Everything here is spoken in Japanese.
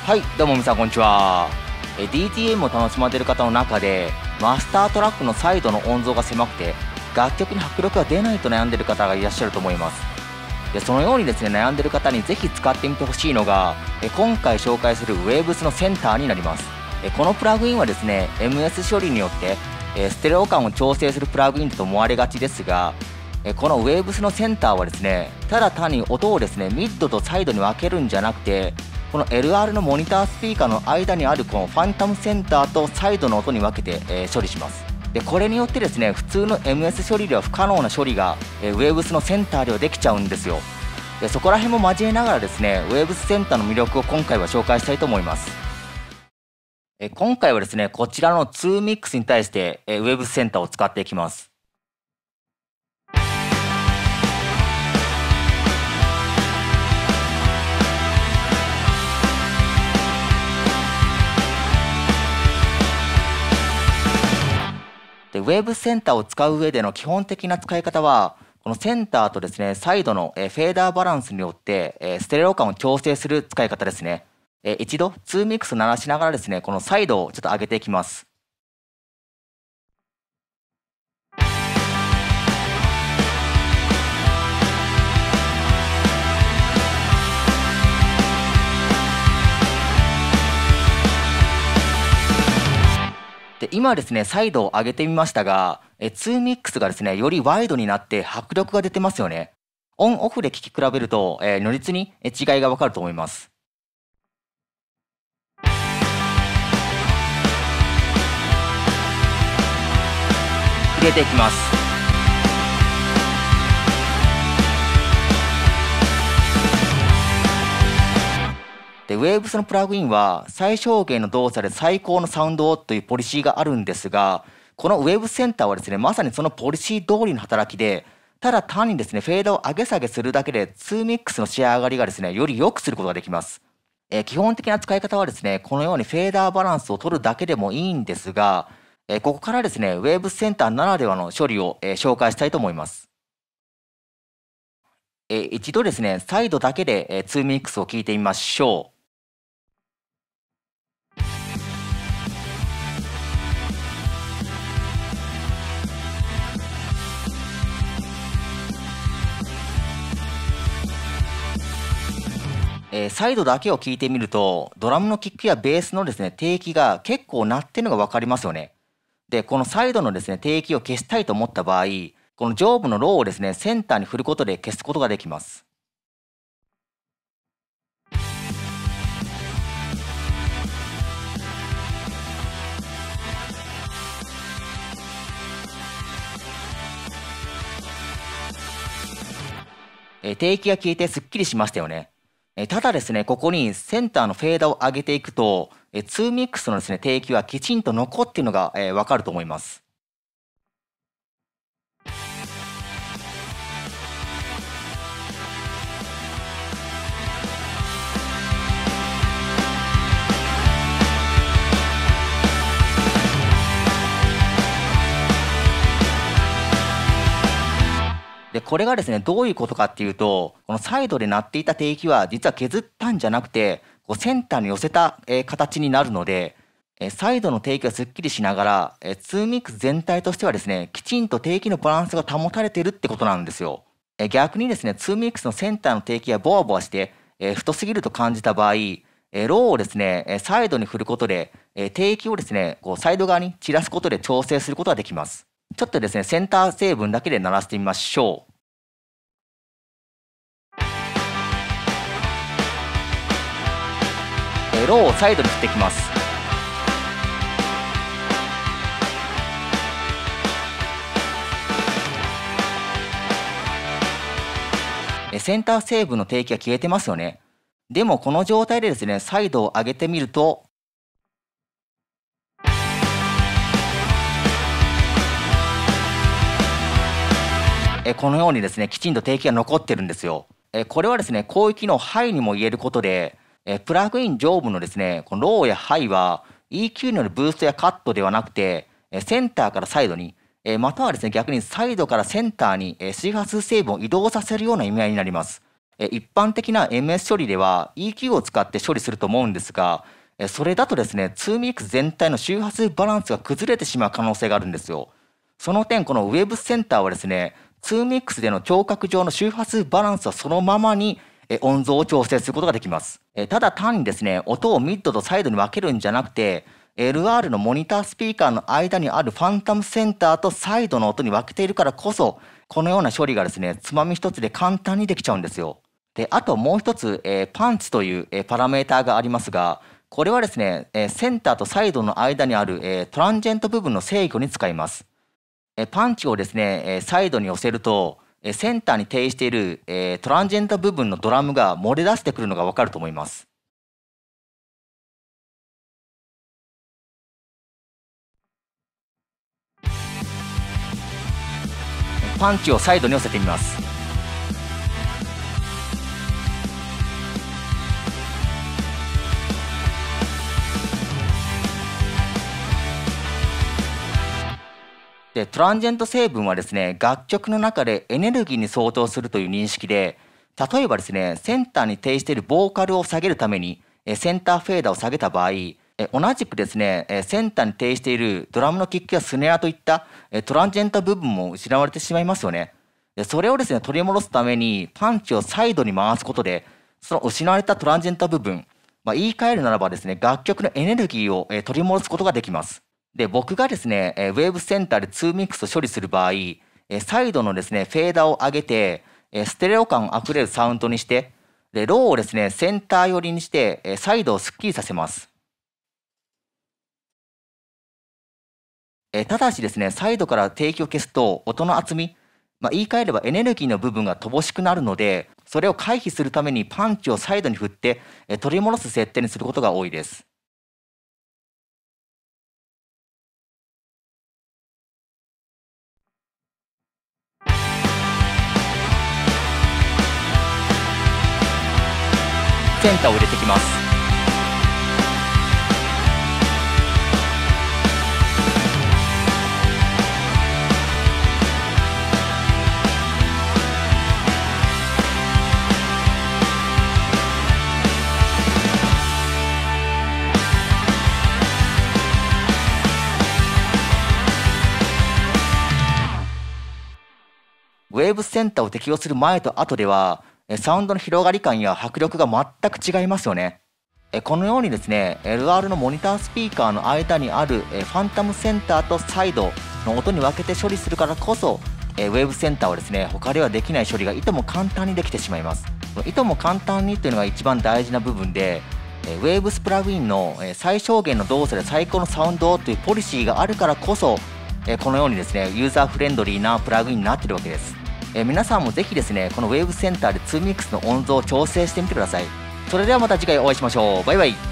はい、どうも皆さんこんにちは。DTM を楽しまれている方の中で、マスタートラックのサイドの音像が狭くて、楽曲に迫力が出ないと悩んでいる方がいらっしゃると思います。でそのようにですね、悩んでいる方にぜひ使ってみてほしいのが、今回紹介する Waves のセンターになります。このプラグインはですね、MS 処理によって、ステレオ感を調整するプラグインと思われがちですが、この Waves のセンターはですね、ただ単に音をですね、ミッドとサイドに分けるんじゃなくて、この LR のモニタースピーカーの間にあるこのファントムセンターとサイドの音に分けて、処理します。でこれによってですね、普通の MS 処理では不可能な処理が、Waves のセンターではできちゃうんですよ。でそこら辺も交えながらですね、Waves センターの魅力を今回は紹介したいと思います。今回はですね、こちらの2ミックスに対して、Waves センターを使っていきます。でウェーブセンターを使う上での基本的な使い方は、このセンターとですね、サイドのフェーダーバランスによってステレオ感を調整する使い方ですね。一度2ミックス鳴らしながらですね、このサイドをちょっと上げていきます。で今ですね、サイドを上げてみましたが、2ミックスがですね、よりワイドになって迫力が出てますよね。オンオフで聴き比べると、如実に違いがわかると思います。入れていきます。で、Waves のプラグインは最小限の動作で最高のサウンドをというポリシーがあるんですが、この Waves センターはですね、まさにそのポリシー通りの働きで、ただ単にですね、フェードを上げ下げするだけで2ミックスの仕上がりがですね、より良くすることができます。基本的な使い方はですね、このようにフェーダーバランスを取るだけでもいいんですが、ここからですね、Waves センターならではの処理を、紹介したいと思います。一度ですね、サイドだけで、2ミックスを聞いてみましょう。サイドだけを聞いてみると、ドラムのキックやベースのですね、低域が結構鳴ってるのが分かりますよね。で、このサイドのですね、低域を消したいと思った場合、この上部のローをですね、センターに振ることで消すことができます。低域が消えてすっきりしましたよね。ただですね、ここにセンターのフェーダーを上げていくと、2ミックスのですね、低域はきちんと残っているのが、分かると思います。で、これがですね、どういうことかっていうと、このサイドで鳴っていた低域は実は削ったんじゃなくて、こうセンターに寄せた、形になるので、サイドの低域はすっきりしながら、2ミックス全体としてはですね、きちんと低域のバランスが保たれているってことなんですよ。逆にですね、2ミックスのセンターの低域がボワボワして、太すぎると感じた場合、ローをですね、サイドに振ることで、低域をですね、こうサイド側に散らすことで調整することができます。ちょっとですね、センター成分だけで鳴らしてみましょう。ローをサイドに振っていきます。センター成分の低域が消えてますよね。でもこの状態でですね、サイドを上げてみると、このようにですね、きちんと低域が残ってるんですよ。これはですね、広域のハイにも言えることで、プラグイン上部のですね、このローやハイは EQ によるブーストやカットではなくて、センターからサイドに、またはですね、逆にサイドからセンターに周波数成分を移動させるような意味合いになります。 一般的な MS 処理では EQ を使って処理すると思うんですが、それだとですね、2ミックス全体の周波数バランスが崩れてしまう可能性があるんですよ。その点、このウェブセンターはですね、2ミックスでの聴覚上の周波数バランスはそのままに音像を調整することができます。ただ単にですね、音をミッドとサイドに分けるんじゃなくて、LR のモニタースピーカーの間にあるファントムセンターとサイドの音に分けているからこそ、このような処理がですね、つまみ一つで簡単にできちゃうんですよ。で、あともう一つ、パンチという、パラメーターがありますが、これはですね、センターとサイドの間にある、トランジェント部分の制御に使います。パンチをですね、サイドに寄せると、センターに呈している、トランジェント部分のドラムが漏れ出してくるのがわかると思います。パンチをサイドに寄せてみます。で、トランジェント成分はですね、楽曲の中でエネルギーに相当するという認識で、例えばですね、センターに呈しているボーカルを下げるために、センターフェーダーを下げた場合、同じくですね、センターに呈しているドラムのキックやスネアといったトランジェント部分も失われてしまいますよね。で、それをですね、取り戻すためにパンチをサイドに回すことで、その失われたトランジェント部分、言い換えるならばですね、楽曲のエネルギーを取り戻すことができます。で、僕がですね、ウェーブセンターで2ミックスを処理する場合、サイドのですね、フェーダーを上げて、ステレオ感あふれるサウンドにして、で、ローをですね、センター寄りにして、サイドをスッキリさせます。ただしですね、サイドから低気を消すと音の厚み、言い換えればエネルギーの部分が乏しくなるので、それを回避するためにパンチをサイドに振って、取り戻す設定にすることが多いです。センターを入れてきます。ウェーブセンターを適用する前と後では、サウンドの広がり感や迫力が全く違いますよね。このようにですね、LR のモニタースピーカーの間にあるファントムセンターとサイドの音に分けて処理するからこそ、ウェーブセンターはですね、他ではできない処理がいとも簡単にできてしまいます。いとも簡単にというのが一番大事な部分で、ウェーブスプラグインの最小限の動作で最高のサウンドというポリシーがあるからこそ、このようにですね、ユーザーフレンドリーなプラグインになっているわけです。皆さんもぜひですね、このウェーブセンターで2ミックスの音像を調整してみてください。それではまた次回お会いしましょう。バイバイ。